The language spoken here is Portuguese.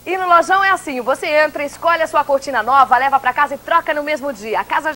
E no Lojão é assim, você entra, escolhe a sua cortina nova, leva pra casa e troca no mesmo dia. A casa